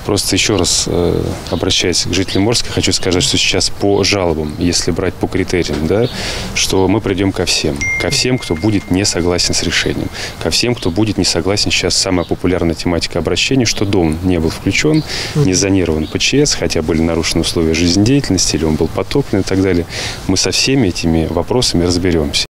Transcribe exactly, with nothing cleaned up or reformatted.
Просто еще раз э, обращаясь к жителям Орска, хочу сказать, что сейчас по жалобам, если брать по критериям, да, что мы придем ко всем. Ко всем, кто будет не согласен с решением. Ко всем, кто будет не согласен. Сейчас самая популярная тематика обращения, что дом не был включен, не зонирован ПЧС, хотя были нарушены условия жизнедеятельности, или он был потоплен и так далее. Мы со всеми этими вопросами разберемся.